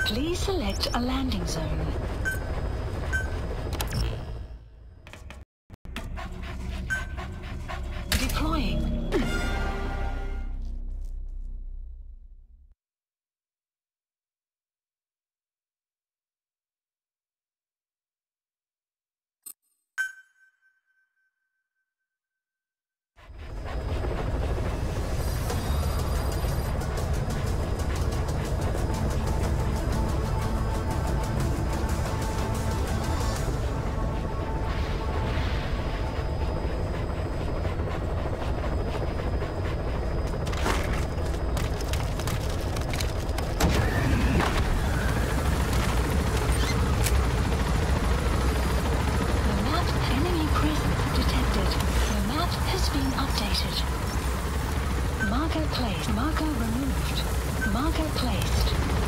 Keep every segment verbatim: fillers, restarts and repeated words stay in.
Please select a landing zone. Deploying. Marker placed. Marker removed. Marker placed.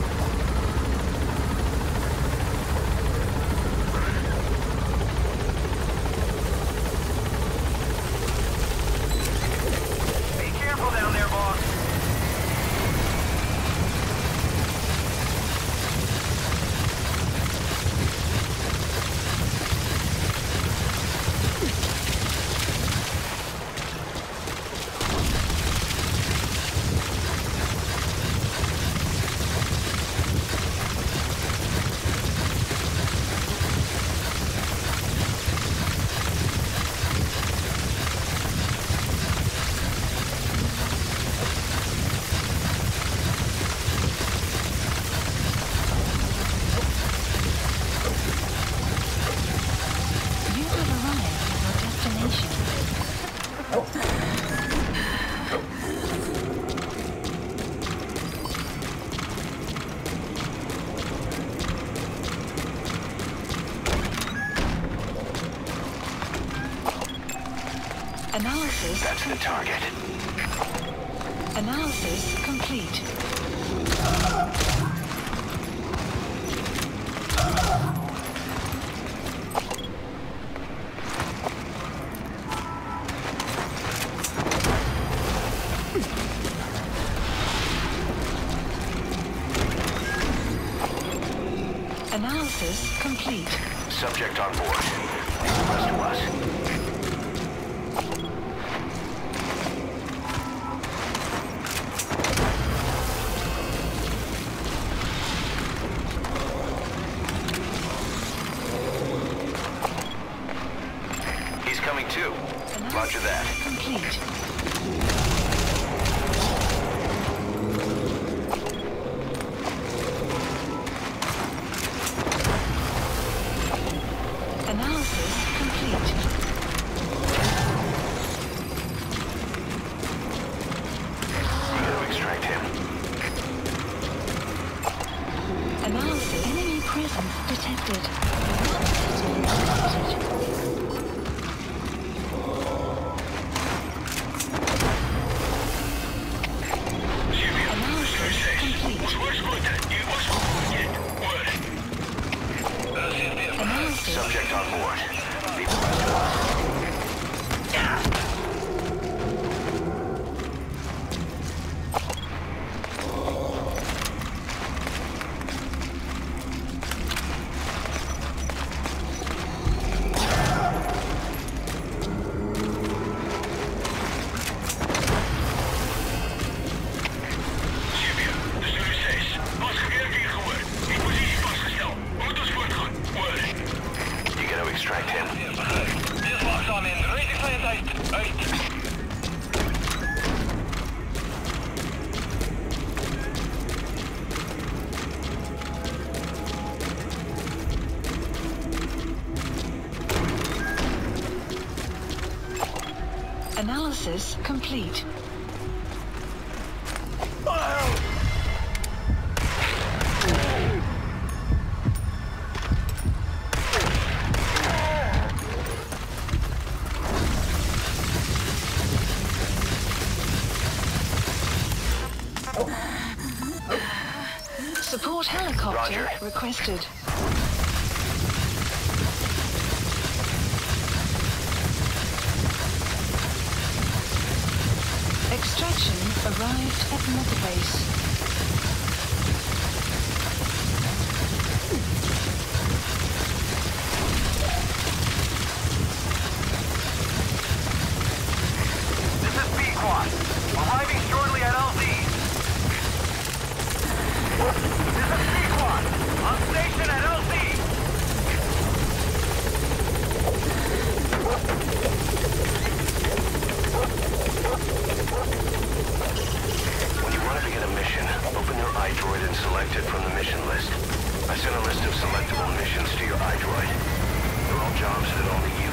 Be careful down there, boss. Analysis. That's the target. Analysis complete. Analysis complete. Subject on board. Rest to us. Coming too. Roger that. Complete. Analysis complete. We gotta extract him. Analysis. Enemy presence detected. Subject on board. Be extract him. Analysis complete. Support helicopter Roger. requested. Extraction arrived at mother base. selected from the mission list. I sent a list of selectable missions to your iDroid. They're all jobs that only